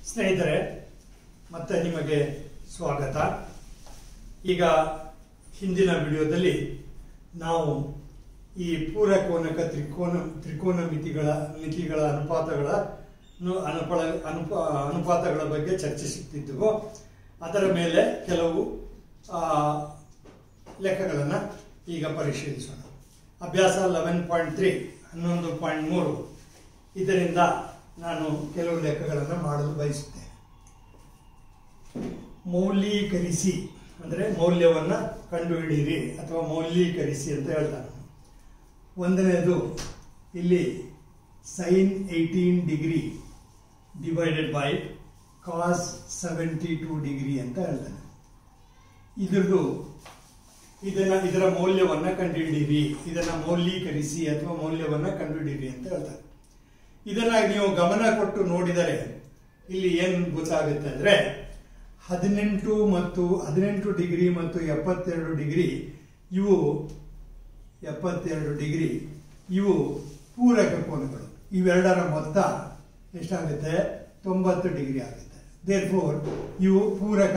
ಸ್ನೇಹಿತರೆ, ಮತ್ತೆ ನಿಮಗೆ ಸ್ವಾಗತ. ಈಗ ಹಿಂದಿನ ವಿಡಿಯೋದಲ್ಲಿ ನಾವು ಈ ಪೂರಕೋನಕ ತ್ರಿಕೋನ ಮಿತಿಗಳ ಅನುಪಾತಗಳ ಬಗ್ಗೆ ಚರ್ಚಿಸುತ್ತಿದ್ದೆವು. ಅದರ ಮೇಲೆ ಕೆಲವು ಲೆಕ್ಕಗಳನ್ನು ಈಗ ಪರಿಶೀಲಿಸೋಣ. ಅಭ್ಯಾಸ 11.3 11.3 ಇದರಿಂದ ನಾನು ಕೆಲವು ಲೆಕ್ಕಗಳನ್ನು ಮಾಡಲು ಬಯಸುತ್ತೇನೆ. ಮೌಲ್ಯೀಕರಿಸಿ ಅಂದರೆ ಮೌಲ್ಯವನ್ನು ಕಂಡುಹಿಡಿಯಿರಿ ಅಥವಾ ಮೌಲ್ಯೀಕರಿಸಿ ಅಂತ ಹೇಳ್ತಾನೆ. ಒಂದನೇದು ಇಲ್ಲಿ sin 18 degree divided by cos 72 degree ಅಂತ ಹೇಳ್ತಾನೆ. ಇದರ ಮೌಲ್ಯವನ್ನು ಕಂಡುಹಿಡಿಯಿರಿ, ಇದನ್ನು ಮೌಲ್ಯೀಕರಿಸಿ ಅಥವಾ ಮೌಲ್ಯವನ್ನು ಕಂಡುಹಿಡಿಯಿರಿ ಅಂತ ಹೇಳ್ತಾರೆ. ಇದನ್ನ ನೀವು ಗಮನ ಕೊಟ್ಟು ನೋಡಿದರೆ ಇಲ್ಲಿ ಏನು ಗೊತ್ತಾಗುತ್ತೆ ಅಂದರೆ 18 ಡಿಗ್ರಿ ಮತ್ತು 72 ಡಿಗ್ರಿ ಇವು ಪೂರಕ ಕೋನಗಳು. ಇವೆರಡರ ಮೊತ್ತ ಎಷ್ಟಾಗುತ್ತೆ? 90 ಡಿಗ್ರಿ ಆಗುತ್ತೆ. ದೇರ್ಫೋರ್ ಇವು ಪೂರಕ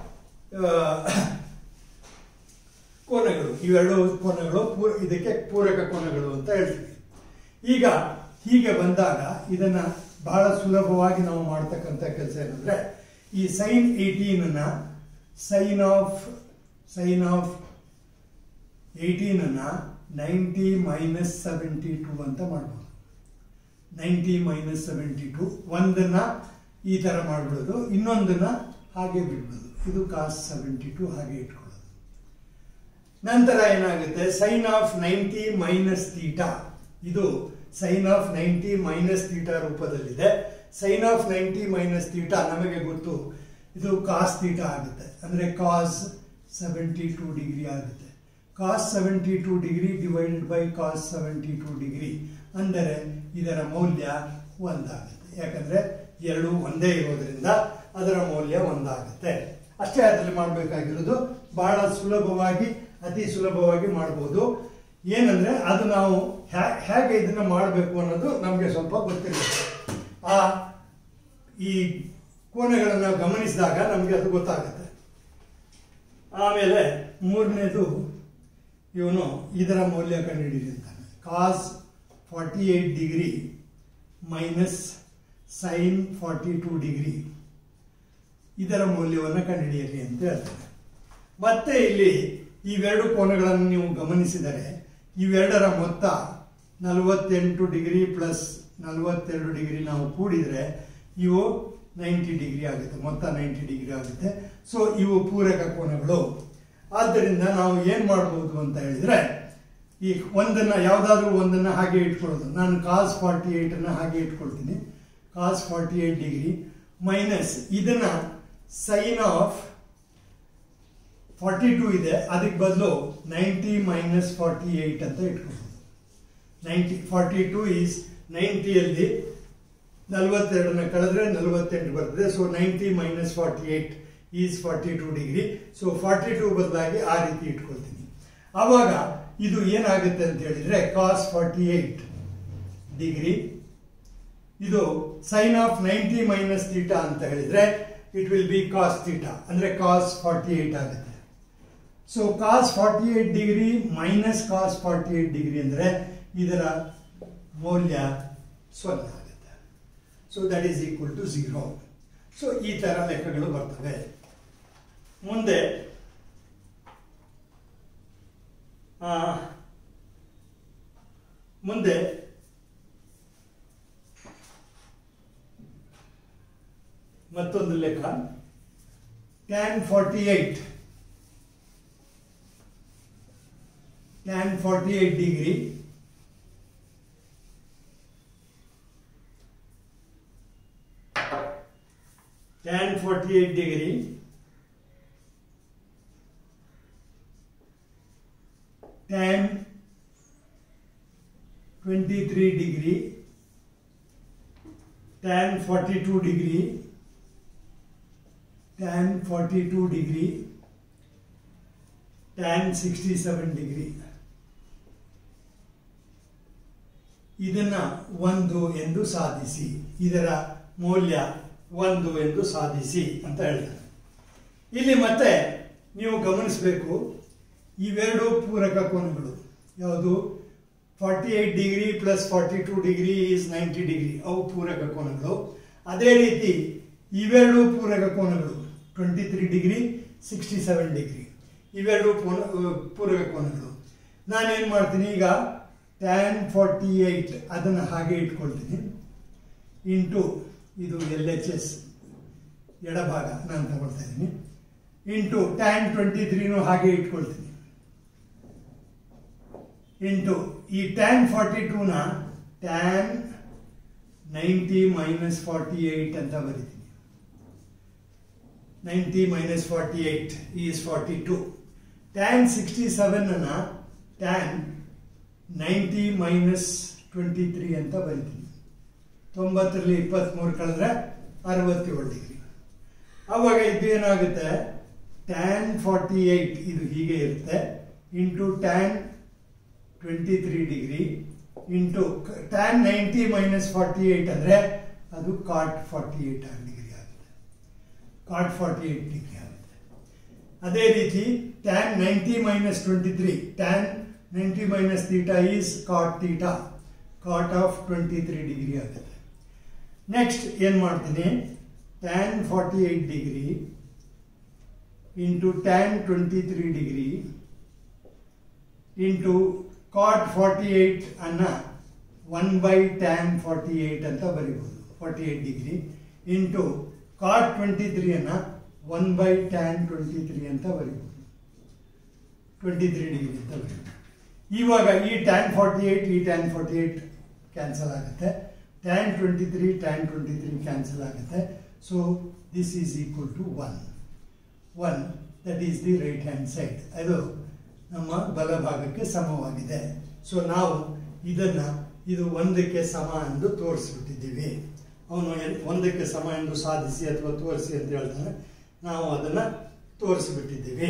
ಕೋನಗಳು. ಇವೆರಡು ಕೋನಗಳು ಇದಕ್ಕೆ ಪೂರಕ ಕೋನಗಳು ಅಂತ ಹೇಳ್ತೀವಿ. ಈಗ ಹೀಗೆ ಬಂದಾಗ ಇದನ್ನ ಬಹಳ ಸುಲಭವಾಗಿ ನಾವು ಮಾಡ್ತಕ್ಕಂಥ ಕೆಲಸ ಏನಂದ್ರೆ, ಈ sin 18 sin ಆಫ್ 18 90 - 72 ಅಂತ ಮಾಡ್ಬೋದು. 90 - 72 ಒಂದನ್ನ ಈ ತರ ಮಾಡ್ಬಿಡೋದು, ಇನ್ನೊಂದನ್ನ ಹಾಗೆ ಬಿಡ್ಬೋದು. ಇದು cos 72 ಹಾಗೆ ಇಟ್ಕೊಳ್ಳೋದು. ನಂತರ ಏನಾಗುತ್ತೆ, sin ಆಫ್ 90 - θ ಇದು sin ಆಫ್ 90 - θ ರೂಪದಲ್ಲಿದೆ. sin ಆಫ್ 90 - θ ನಮಗೆ ಗೊತ್ತು, ಇದು cos θ ಆಗುತ್ತೆ. ಅಂದರೆ cos 72 ಡಿಗ್ರಿ ಆಗುತ್ತೆ. cos 72 degree divided by cos 72 degree ಅಂದರೆ ಇದರ ಮೌಲ್ಯ 1 ಆಗುತ್ತೆ. ಯಾಕಂದ್ರೆ ಎರಡು ಒಂದೇ ಇರೋದ್ರಿಂದ ಅದರ ಮೌಲ್ಯ 1 ಆಗುತ್ತೆ. ಅಷ್ಟೇ ಅದರಲ್ಲಿ ಮಾಡಬೇಕಾಗಿರೋದು. ಬಹಳ ಸುಲಭವಾಗಿ, ಅತಿ ಸುಲಭವಾಗಿ ಮಾಡಬಹುದು. ಏನಂದ್ರೆ ಅದು ನಾವು ಹೇಗೆ ಇದನ್ನ ಮಾಡಬೇಕು ಅನ್ನೋದು ನಮಗೆ ಸ್ವಲ್ಪ ಗೊತ್ತಿರಬೇಕು. ಈ ಕೋನಗಳನ್ನು ಗಮನಿಸಿದಾಗ ನಮಗೆ ಅದು ಗೊತ್ತಾಗುತ್ತೆ. ಆಮೇಲೆ ಮೂರನೇದು ಇವನು ಇದರ ಮೌಲ್ಯ ಕಂಡುಹಿಡಿಯಿರಿ ಅಂತಾನೆ. cos 48 degree minus sin 42 degree ಇದರ ಮೌಲ್ಯವನ್ನು ಕಂಡುಹಿಡಿಯಿರಿ ಅಂತ ಹೇಳ್ತಾರೆ. ಮತ್ತೆ ಇಲ್ಲಿ ಇವೆರಡು ಕೋನಗಳನ್ನು ನೀವು ಗಮನಿಸಿದರೆ ಇವೆರಡರ ಮೊತ್ತ 48 ಡಿಗ್ರಿ ಪ್ಲಸ್ 42 ಡಿಗ್ರಿ ನಾವು ಕೂಡಿದರೆ ಇವು 90 ಡಿಗ್ರಿ ಆಗುತ್ತೆ. ಮೊತ್ತ 90 ಡಿಗ್ರಿ ಆಗುತ್ತೆ. ಸೊ ಇವು ಪೂರಕ ಕೋನಗಳು. ಆದ್ದರಿಂದ ನಾವು ಏನು ಮಾಡ್ಬೋದು ಅಂತ ಹೇಳಿದ್ರೆ, ಈ ಯಾವುದಾದ್ರೂ ಒಂದನ್ನು ಹಾಗೆ ಇಟ್ಕೊಳ್ಳೋದು. ನಾನು cos 48 ಹಾಗೆ ಇಟ್ಕೊಳ್ತೀನಿ. cos 48 ಡಿಗ್ರಿ ಮೈನಸ್ ಇದನ್ನ sin ಆಫ್ 42 ಇದೆ, ಅದಕ್ಕೆ ಬದಲು 90 - 48 ಅಂತ ಇಟ್ಕೊಳ್ಳೋದು. 42 ಈಸ್ 90ಯಲ್ಲಿ 42 ಕಳೆದ್ರೆ 48 ಬರ್ತದೆ. So 90 - 48 is 42 degree. ಸೊ 42 ಬದಲಾಗಿ ಆ ರೀತಿ ಇಟ್ಕೊಳ್ತೀನಿ. ಆವಾಗ ಇದು ಏನಾಗುತ್ತೆ ಅಂತ ಹೇಳಿದ್ರೆ cos 48 ಡಿಗ್ರಿ ಇದು sin ಆಫ್ 90 - θ ಅಂತ ಹೇಳಿದ್ರೆ ಇಟ್ ವಿಲ್ ಬಿ cos θ ಅಂದ್ರೆ cos 48 ಆಗುತ್ತೆ. So cos 48 degree minus cos 48 degree ಅಂದರೆ ಇದರ ಮೌಲ್ಯ 0 ಆಗುತ್ತೆ. So that is equal to 0. So ಈ ತರ ಲೆಕ್ಕಗಳು ಬರ್ತವೆ. ಮುಂದೆ ಮತ್ತೊಂದು ಲೆಕ್ಕ tan 48 degree tan 48 degree tan 23 degree tan 42 degree tan 42 degree tan 67 degree ಇದನ್ನ 1 ಎಂದು ಸಾಧಿಸಿ. ಇದರ ಮೌಲ್ಯ 1 ಎಂದು ಸಾಧಿಸಿ ಅಂತ ಹೇಳ್ತಾರೆ. ಇಲ್ಲಿ ಮತ್ತೆ ನೀವು ಗಮನಿಸಬೇಕು, ಇವೆರಡು ಪೂರಕ ಕೋನಗಳು. ಯಾವುದು? 48 degree plus 42 degree is 90 degree, ಅವು ಪೂರಕ ಕೋನಗಳು. ಅದೇ ರೀತಿ ಇವೆರಡು ಪೂರಕ ಕೋನಗಳು 23 ಡಿಗ್ರಿ 67 ಡಿಗ್ರಿ, ಇವೆರಡು ಪೂರಕ ಕೋನಗಳು. ನಾನೇನು ಮಾಡ್ತೀನಿ ಈಗ, tan 48 ಅದನ್ನು ಹಾಗೆ ಇಟ್ಕೊಳ್ತೀನಿ, ಇಂಟು ಇದು LHS ಎಡಭಾಗ ನಾನು ತಗೊಳ್ತಾ ಇದ್ದೀನಿ, ಇಂಟು tan 23 ಹಾಗೆ ಇಟ್ಕೊಳ್ತೀನಿ, ಇಂಟು ಈ tan 42ನ tan 90 ಮೈನಸ್ 48 ಅಂತ ಬರೀತೀನಿ. 90 ಮೈನಸ್ 48 ಈಸ್ 42. tan 67ನ tan 90 ಮೈನಸ್ 23 ಅಂತ ಬರೀತೀನಿ. 90ರಲ್ಲಿ 23 ಕಳೆದ್ರೆ 67 ಡಿಗ್ರಿ. ಆವಾಗ ಇದು ಏನಾಗುತ್ತೆ, tan 48 ಇದು ಹೀಗೆ ಇರುತ್ತೆ, into tan 23 degree into tan 90 minus 48 ಅಂದರೆ ಅದು cot 48 ಡಿಗ್ರಿ ಆಗುತ್ತೆ, cot 48 ಡಿಗ್ರಿ ಆಗುತ್ತೆ. ಅದೇ ರೀತಿ tan 90 minus 23, tan 90 minus theta is cot theta, cot of 23 degree ಆಗುತ್ತೆ. ನೆಕ್ಸ್ಟ್ ಏನು ಮಾಡ್ತೀನಿ, tan 48 degree into tan 23 degree into cot 48 ಅನ್ನ 1 ಬೈ tan 48 ಅಂತ ಬರೀಬಹುದು, 48 ಡಿಗ್ರಿ ಇಂಟು cot 23 ಅನ್ನ 1 ಬೈ tan 23 ಅಂತ ಬರೀಬಹುದು, 23 ಡಿಗ್ರಿ ಅಂತ ಬರೀಬಹುದು. ಇವಾಗ ಈ tan 48 ಈ tan 48 ಕ್ಯಾನ್ಸಲ್ ಆಗುತ್ತೆ, tan 23 tan 23 ಕ್ಯಾನ್ಸಲ್ ಆಗುತ್ತೆ. So this is equal to 1, that is the right hand side, ಅದು ನಮ್ಮ ಬಲಭಾಗಕ್ಕೆ ಸಮವಾಗಿದೆ. ಸೊ ನಾವು ಇದು 1ಕ್ಕೆ ಸಮ ಎಂದು ತೋರಿಸ್ಬಿಟ್ಟಿದ್ದೀವಿ. ಅವನು 1ಕ್ಕೆ ಸಮ ಎಂದು ಸಾಧಿಸಿ ಅಥವಾ ತೋರಿಸಿ ಅಂತ ಹೇಳ್ತಾನೆ, ನಾವು ಅದನ್ನು ತೋರಿಸಿಬಿಟ್ಟಿದ್ದೀವಿ.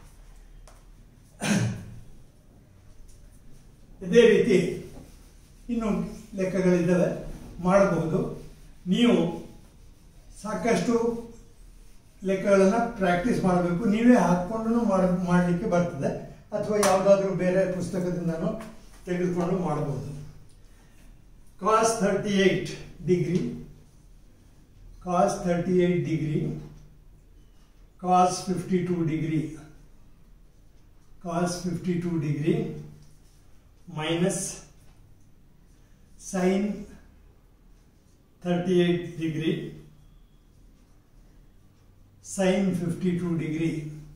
ಇದೇ ರೀತಿ ಇನ್ನು ಲೆಕ್ಕಗಳಿದ್ದಾವೆ, ಮಾಡಬಹುದು. ನೀವು ಸಾಕಷ್ಟು ಲೆಕ್ಕಗಳನ್ನು ಪ್ರಾಕ್ಟೀಸ್ ಮಾಡಬೇಕು, ನೀವೇ ಹಾಕ್ಕೊಂಡು ಮಾಡಲಿಕ್ಕೆ ಬರ್ತದೆ, ಅಥವಾ ಯಾವುದಾದ್ರೂ ಬೇರೆ ಪುಸ್ತಕದಿಂದನೂ ತೆಗೆದುಕೊಂಡು ಮಾಡಬಹುದು. cos 38 degree, cos 38 degree, cos 52 degree, cos 52 degree minus sin 38 degree sin 52 degree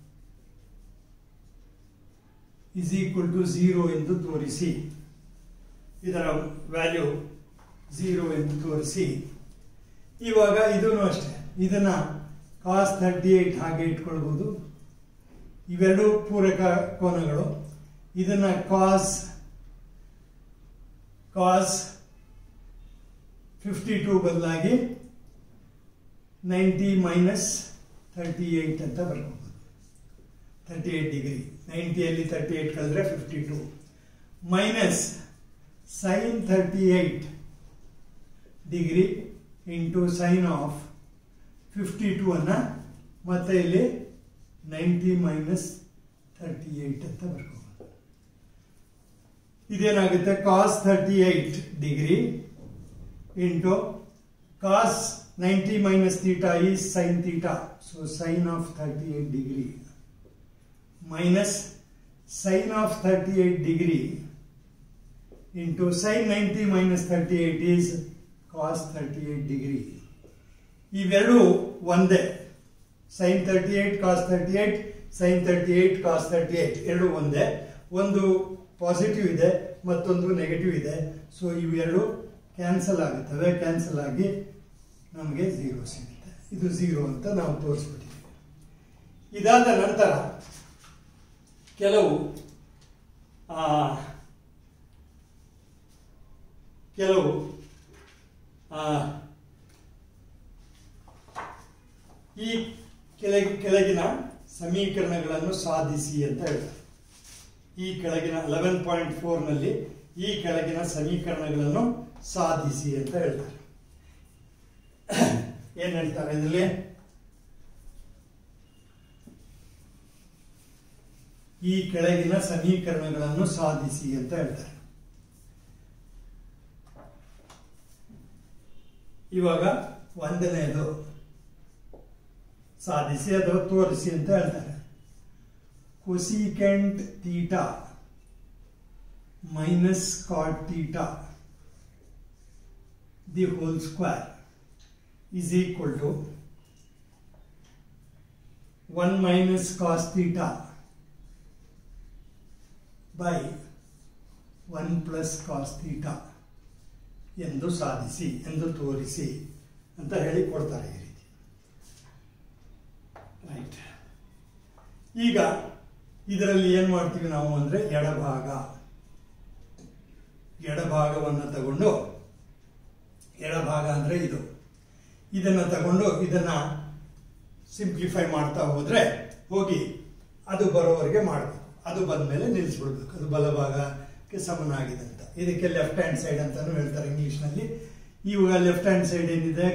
is equal to 0 ಎಂದು ತೋರಿಸಿ, ಇದರ ವ್ಯಾಲ್ಯೂ 0 ಎಂದು ತೋರಿಸಿ. ಇವಾಗ ಇದೂ ಅಷ್ಟೇ, ಇದನ್ನ cos 38 ಹಾಗೆ ಇಟ್ಕೊಳ್ಬಹುದು, ಇವೆರಡು ಪೂರಕ ಕೋನಗಳು. ಇದನ್ನ cos 52 ಬದಲಾಗಿ 90 ಮೈನಸ್ 38 ಅಂತ ಬರ್ಕೋಬಹುದು, 38 ಡಿಗ್ರಿ. 90ಯಲ್ಲಿ 38 ಕಳೆದ್ರೆ 52 minus sin 38 degree into sine of 52 ಅನ್ನ ಮತ್ತೆ ಇಲ್ಲಿ 90 ಮೈನಸ್ 38 ಅಂತ ಬರ್ಕೋಬಹುದು. ಇದೇನಾಗುತ್ತೆ, cos 38 degree into cos 90 minus theta is sin theta, so sin of 38 degree minus sin of 38 degree into sin 90 minus 38 is cos 38 degree. ಇವೆರಡು ಒಂದೇ, sin 38 cos 38 sin 38 cos 38 ಎರಡು ಒಂದೇ. ಒಂದು ಪಾಸಿಟಿವ್ ಇದೆ, ಮತ್ತೊಂದು ನೆಗೆಟಿವ್ ಇದೆ. ಸೊ ಇವೆರಡು ಕ್ಯಾನ್ಸಲ್ ಆಗುತ್ತವೆ, ಕ್ಯಾನ್ಸಲ್ ಆಗಿ ನಮಗೆ 0 ಸಿಗುತ್ತೆ. ಇದು 0 ಅಂತ ನಾವು ತೋರಿಸ್ಬಿಟ್ಟಿದ್ದೀವಿ. ಇದಾದ ನಂತರ ಕೆಲವು ಈ ಕೆಳಗಿನ ಸಮೀಕರಣಗಳನ್ನು ಸಾಧಿಸಿ ಅಂತ ಹೇಳ್ತಾರೆ. ಈ ಕೆಳಗಿನ 11.4 ನಲ್ಲಿ ಈ ಕೆಳಗಿನ ಸಮೀಕರಣಗಳನ್ನು ಸಾಧಿಸಿ ಅಂತ ಹೇಳ್ತಾರೆ. ಏನ್ ಹೇಳ್ತಾರೆ ಇದರಲ್ಲಿ? ಈ ಕೆಳಗಿನ ಸಮೀಕರಣಗಳನ್ನು ಸಾಧಿಸಿ ಅಂತ ಹೇಳ್ತಾರೆ. ಇವಾಗ ಒಂದನೇದು ಸಾಧಿಸಿ ಅಥವಾ ತೋರಿಸಿ ಅಂತ ಹೇಳ್ತಾರೆ. Cosecant theta minus cot theta the whole square is equal to 1 minus cos theta by 1 plus cos theta ಎಂದು ಸಾಧಿಸಿ, ಎಂದು ತೋರಿಸಿ ಅಂತ ಹೇಳಿ ಕೊಡ್ತಾರೆ ಈ ರೀತಿ. ರೈಟ್. ಈಗ ಇದರಲ್ಲಿ ಏನು ಮಾಡ್ತೀವಿ ನಾವು ಅಂದರೆ ಎಡಭಾಗವನ್ನು ತಗೊಂಡು, ಎಡಭಾಗ ಅಂದರೆ ಇದನ್ನು ತಗೊಂಡು ಇದನ್ನು ಸಿಂಪ್ಲಿಫೈ ಮಾಡ್ತಾ ಹೋದರೆ ಹೋಗಿ ಅದು ಬರೋವರೆಗೆ ಮಾಡಬೇಕು. ಅದು ಬಂದ ಮೇಲೆ ನಿಲ್ಲಿಸ್ಬಿಡ್ಬೇಕು. ಅದು ಬಲಭಾಗಕ್ಕೆ ಸಮನಾಗಿದೆ ಅಂತ. ಇದಕ್ಕೆ ಲೆಫ್ಟ್ ಹ್ಯಾಂಡ್ ಸೈಡ್ ಅಂತಾನು ಹೇಳ್ತಾರೆ ಇಂಗ್ಲೀಷ್ನಲ್ಲಿ. ಇವಾಗ ಲೆಫ್ಟ್ ಹ್ಯಾಂಡ್ ಸೈಡ್ ಏನಿದೆ,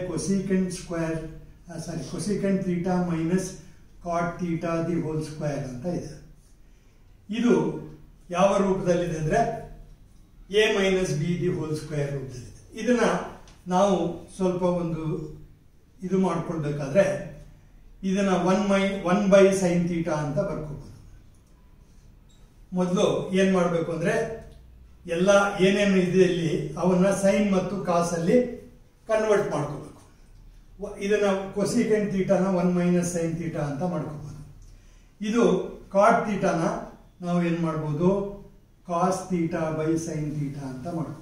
cosecant theta minus cot theta the whole square ಅಂತ ಇದೆ. ಇದು ಯಾವ ರೂಪದಲ್ಲಿದೆ ಅಂದರೆ A minus B the whole square ರೂಪದಲ್ಲಿದೆ. ಇದನ್ನ ನಾವು ಸ್ವಲ್ಪ ಒಂದು ಇದು ಮಾಡ್ಕೊಳ್ಬೇಕಾದ್ರೆ ಇದನ್ನ 1/sin ಥೀಟಾ ಅಂತ ಬರ್ಕೋಬಹುದು. ಮೊದಲು ಏನ್ ಮಾಡಬೇಕು ಅಂದ್ರೆ ಎಲ್ಲ ಏನೇನು ಇದೆ ಇಲ್ಲಿ ಅವನ್ನ ಸೈನ್ ಮತ್ತು ಕಾಸ್ ಅಲ್ಲಿ ಕನ್ವರ್ಟ್ ಮಾಡ್ಕೋಬೇಕು. ಇದನ್ನ ಕೊಸಿಕೆಂಟ್ ಥೀಟಾನ 1 - sin ಥೀಟಾ ಅಂತ ಮಾಡ್ಕೋಬಹುದು. ಇದು ಕಾಟ್ ಥೀಟಾನ ನಾವು ಏನ್ ಮಾಡ್ಬೋದು, cos theta by sine theta ಅಂತ ಮಾಡ್ಕೋಬಹುದು.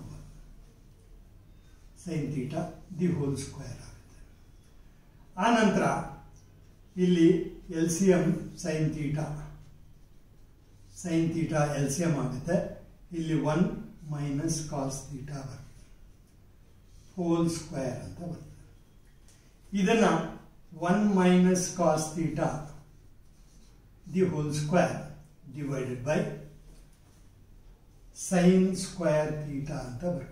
Sine theta the whole square ಆಗುತ್ತೆ. ಆ ನಂತರ ಇಲ್ಲಿ ಎಲ್ಸಿಎಂ ಸೈನ್ ಥೀಟಾ ಎಲ್ಸಿಎಂ ಆಗುತ್ತೆ. ಇಲ್ಲಿ 1 ಮೈನಸ್ ಕಾಸ್ ಥೀಟಾ ಬರುತ್ತೆ, ಹೋಲ್ ಸ್ಕ್ವೇರ್ ಅಂತ ಬರುತ್ತೆ. ಇದನ್ನ 1 minus cos theta the whole square divided by sine square theta ಅಂತ ಬರ್ಕೋಬಹುದು.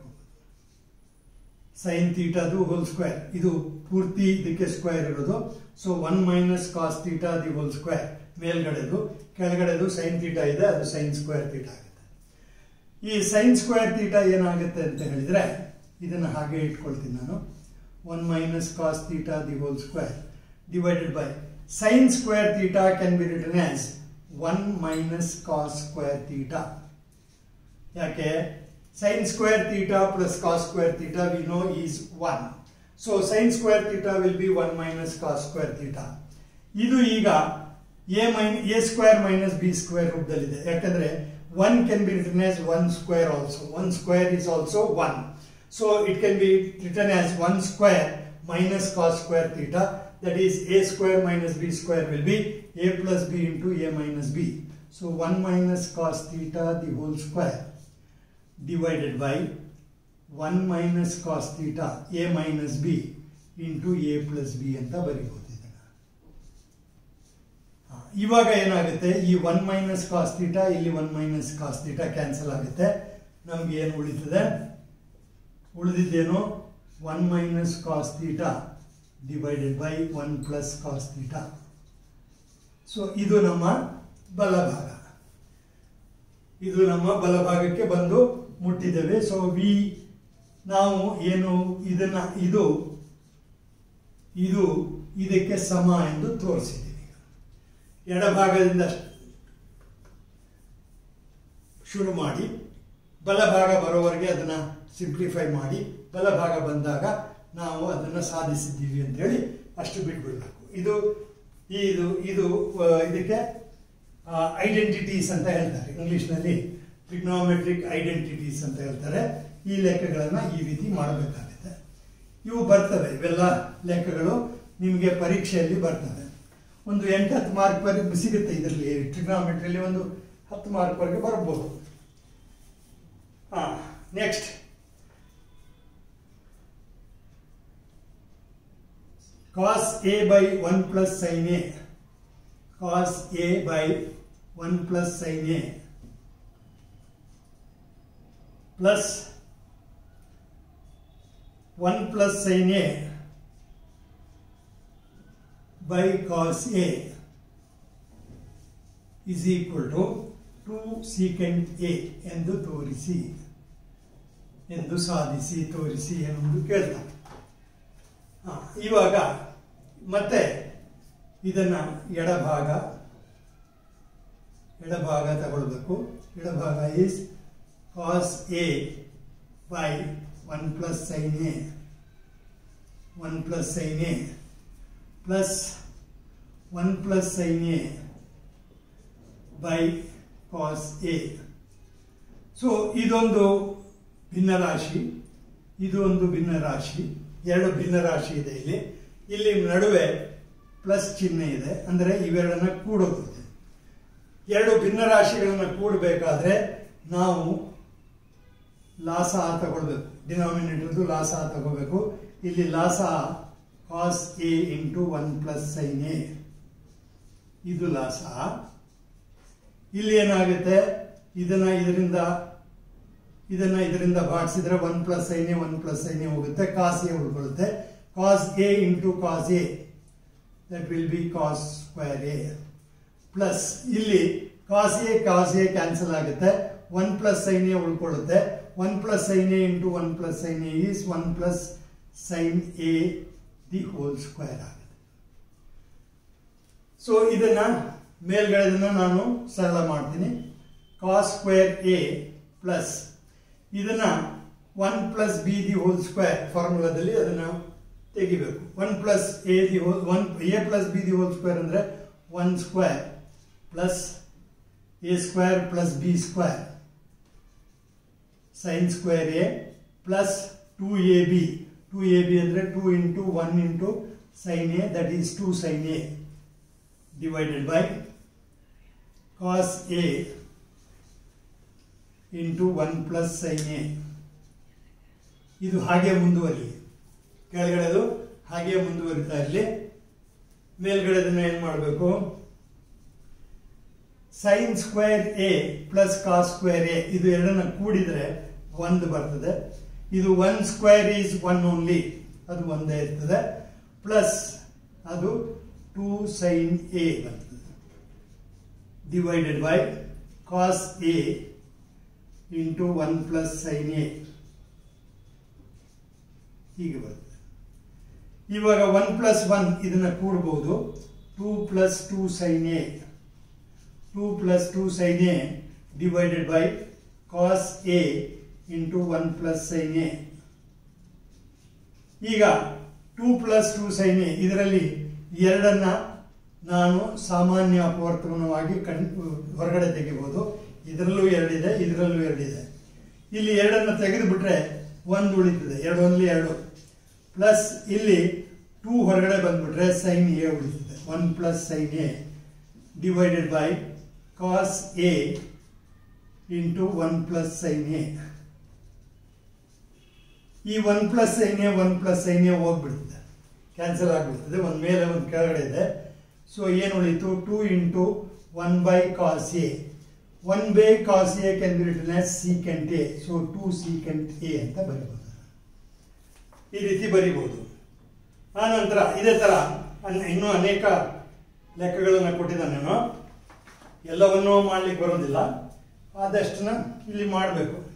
ಸೈನ್ ಥೀಟಾದು ಹೋಲ್ ಸ್ಕ್ವೇರ್, ಇದು ಪೂರ್ತಿ ಇದಕ್ಕೆ ಸ್ಕ್ವೇರ್ ಇರೋದು. So 1 minus cos theta the whole square ಮೇಲ್ಗಡೆದು, ಕೆಳಗಡೆದು ಸೈನ್ ಥೀಟಾ ಇದೆ, ಅದು ಸೈನ್ ಸ್ಕ್ವೇರ್ ಥೀಟಾ ಆಗುತ್ತೆ. ಈ ಸೈನ್ ಸ್ಕ್ವೇರ್ ಥೀಟಾ ಏನಾಗುತ್ತೆ ಅಂತ ಹೇಳಿದ್ರೆ ಇದನ್ನು ಹಾಗೆ ಇಟ್ಕೊಳ್ತೀನಿ ನಾನು. 1 minus cos theta the whole square divided by sine square theta can be written as 1 minus cos square theta. ಯಾಕೆ? sin square theta plus cos square theta we know is 1. So sin square theta will be 1 minus cos square theta. ಇದು ಈಗ a square minus b square ರೂಪದಲ್ಲಿದೆ. ಯಾಕಂದ್ರೆ 1 can be written as 1 square also. 1 square is also 1. So it can be written as 1 square minus cos square theta. That is a square minus b square will be a plus b into a minus b. So 1 minus cos theta the whole square divided by 1 minus cos theta a minus b into a plus b ಅಂತ ಬರೀಬಹುದು. ಇವಾಗ ಏನಾಗುತ್ತೆ, ಈ 1 minus cos theta ಇಲ್ಲಿ 1 minus cos theta cancel ಆಗುತ್ತೆ. ನಮ್ಗೆ ಏನು ಉಳಿತದೆ? ಉಳಿದಿದ್ದೇನು? 1 minus cos theta divided by 1 plus cos theta. So ಇದು ನಮ್ಮ ಬಲಭಾಗ, ಇದು ನಮ್ಮ ಬಲಭಾಗಕ್ಕೆ ಬಂದು ಮುಟ್ಟಿದ್ದೇವೆ. ಸೊ ನಾವು ಏನು ಇದನ್ನ ಇದು ಇದಕ್ಕೆ ಸಮ ಎಂದು ತೋರಿಸಿದ್ದೀವಿ. ಎಡಭಾಗದಿಂದ ಶುರು ಮಾಡಿ ಬಲಭಾಗ ಬರೋವರೆಗೆ ಅದನ್ನ ಸಿಂಪ್ಲಿಫೈ ಮಾಡಿ ಬಲಭಾಗ ಬಂದಾಗ ನಾವು ಅದನ್ನ ಸಾಧಿಸಿದ್ದೀವಿ ಅಂತ ಹೇಳಿ ಅಷ್ಟು ಬಿಟ್ಬಿಡ್ಬೇಕು. ಇದಕ್ಕೆ ಐಡೆಂಟಿಟೀಸ್ ಅಂತ ಹೇಳ್ತಾರೆ ಇಂಗ್ಲಿಷ್ನಲ್ಲಿ, ಟ್ರಿಗ್ನೋಮೆಟ್ರಿಕ್ ಐಡೆಂಟಿಟೀಸ್ ಅಂತ ಹೇಳ್ತಾರೆ. ಈ ಲೆಕ್ಕಗಳನ್ನು ಈ ರೀತಿ ಮಾಡಬೇಕಾಗುತ್ತೆ. ಇವು ಬರ್ತವೆ, ಇವೆಲ್ಲ ಲೆಕ್ಕಗಳು ನಿಮಗೆ ಪರೀಕ್ಷೆಯಲ್ಲಿ ಬರ್ತವೆ. ಒಂದು 8-10 ಮಾರ್ಕ್ ವರೆಗೆ ಸಿಗುತ್ತೆ. ಇದರಲ್ಲಿ ಟ್ರಿಗ್ನೋಮೆಟ್ರಿಯಲ್ಲಿ ಒಂದು 10 ಮಾರ್ಕ್ ವರೆಗೆ ಬರ್ಬೋದು. Next cos a by 1 plus sin a, cos a by 1 plus sin a plus 1 plus sin a by cos A is equal to 2 secant A ಎಂದು ತೋರಿಸಿ, ಎಂದು ಸಾಧಿಸಿ, ತೋರಿಸಿ ಎನ್ನುವುದು ಕೇಳ್ತಾರೆ. ಇವಾಗ ಮತ್ತೆ ಇದನ್ನ ಎಡಭಾಗ ತಗೊಳ್ಬೇಕು. ಎಡಭಾಗ is cos A by 1 plus sin A, 1 plus sin A plus 1 plus sin A by cos A. So ಇದೊಂದು ಭಿನ್ನರಾಶಿ, ಇದು ಒಂದು ಭಿನ್ನರಾಶಿ, ಎರಡು ಭಿನ್ನರಾಶಿ ಇದೆ. ಇಲ್ಲಿ ನಡುವೆ ಪ್ಲಸ್ ಚಿಹ್ನೆ ಇದೆ, ಅಂದರೆ ಇವೆರಡನ್ನ ಕೂಡೋದಿದೆ. ಎರಡು ಭಿನ್ನರಾಶಿಗಳನ್ನು ಕೂಡಬೇಕಾದ್ರೆ ನಾವು ಲಾಸ ತಗೊಳ್ಬೇಕು, ಡಿನಾಮಿನೇಟರ್ದು ಲಾಸ ತಗೋಬೇಕು. ಇಲ್ಲಿ ಲಾಸ cos A into 1 plus sin A, ಇದು ಲಾಸ. ಇಲ್ಲಿ ಏನಾಗುತ್ತೆ, ಇದರಿಂದ ಭಾಗಿಸಿದ್ರೆ 1 plus sin A 1 plus sin A ಹೋಗುತ್ತೆ, cos A ಉಳ್ಕೊಳ್ಳುತ್ತೆ. cos A into cos A, that will be cos square A, plus ಇಲ್ಲಿ cos A ಕ್ಯಾನ್ಸಲ್ ಆಗುತ್ತೆ, 1 plus sin A ಉಳ್ಕೊಳ್ಳುತ್ತೆ. 1 plus sin A into 1 plus sin A is 1 plus sin A the whole square ಆಗುತ್ತೆ. So ಇದನ್ನ ಮೇಲ್ಗಡೆದನ್ನ ನಾನು ಸರಳ ಮಾಡ್ತೀನಿ. cos square A plus ಇದನ್ನ 1 plus B the whole square ಫಾರ್ಮುಲಾದಲ್ಲಿ ಅದನ್ನ ತೆಗಿಬೇಕು. 1 plus A plus B the whole square ಅಂದ್ರೆ 1 square plus A square plus B square sin square A plus 2AB ಅಂದ್ರೆ 2 into 1 into sin A, that is 2 sin A divided by cos A into 1 plus sin A. ಇದು ಹಾಗೆ ಮುಂದುವರಿ, ಕೆಳಗಡೆದು ಹಾಗೆ ಮುಂದುವರಿತಾ ಇರಲಿ. ಮೇಲ್ಗಡೆದನ್ನ ಏನ್ ಮಾಡಬೇಕು, sin square A plus cos square A, ಇದು ಎರಡನ್ನ ಕೂಡಿದ್ರೆ 1 ಬರ್ತದೆ. ಇದು 1 square is 1 only, ಅದು ಒಂದೇ ಇರ್ತದೆ. ಪ್ಲಸ್ ಅದು 2 sin A ಬರ್ತದೆ divided by cos A into 1 plus sin A, ಹೀಗೆ ಬರ್ತದೆ. ಇವಾಗ 1 plus 1 ಇದನ್ನ ಕೂಡಬಹುದು. 2 plus 2 sin A, 2 plus 2 sin A divided by cos A into 1 plus sin A. ಈಗ 2 plus 2 sin A ಇದರಲ್ಲಿ ಎರಡನ್ನ ನಾನು ಸಾಮಾನ್ಯ ಅಪವರ್ತನವಾಗಿ ಹೊರಗಡೆ ತೆಗಿಬಹುದು. ಇದರಲ್ಲೂ ಎರಡಿದೆ, ಇದರಲ್ಲೂ ಎರಡಿದೆ. ಇಲ್ಲಿ ಎರಡನ್ನ ತೆಗೆದು ಬಿಟ್ರೆ 1 ಉಳಿತದೆ, 2 only 2 ಪ್ಲಸ್ ಇಲ್ಲಿ 2 ಹೊರಗಡೆ ಬಂದ್ಬಿಟ್ರೆ sin A ಉಳಿತದೆ. 1 plus sin A divided by cos A into 1 plus sin A. ಈ 1 plus sin A 1 plus sin A ಹೋಗ್ಬಿಡ್ತದೆ, ಕ್ಯಾನ್ಸಲ್ ಆಗಿಬಿಡ್ತದೆ. ಒಂದು ಮೇಲೆ ಒಂದು ಕೆಳಗಡೆ ಇದೆ. ಸೊ ಏನು ಉಳಿತು, 2 into 1 by cos A. 1 by cos A can be written as secant A. So 2 secant A ಅಂತ ಬರೀಬಹುದು. ಈ ರೀತಿ ಬರೀಬಹುದು. ಆನಂತರ ಇದೇ ತರ ಇನ್ನೂ ಅನೇಕ ಲೆಕ್ಕಗಳನ್ನು ಕೊಟ್ಟಿದ್ದಾನೆ. ಎಲ್ಲವನ್ನೂ ಮಾಡ್ಲಿಕ್ಕೆ ಬರೋದಿಲ್ಲ, ಆದಷ್ಟನ್ನ ಇಲ್ಲಿ ಮಾಡಬೇಕು.